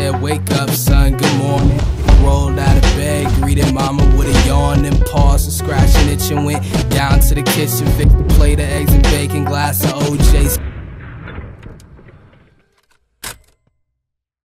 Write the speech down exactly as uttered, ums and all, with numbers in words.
said, wake up son, good morning. Rolled out of bed, greeted mama with a yawn, then paused and scratched an itch and went down to the kitchen. Vic the plate of eggs and bacon, glass of O J.